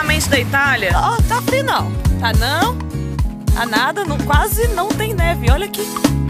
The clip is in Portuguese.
diretamente da Itália? Ó, tá frio não. Tá não? Tá nada, não, quase não tem neve. Olha aqui.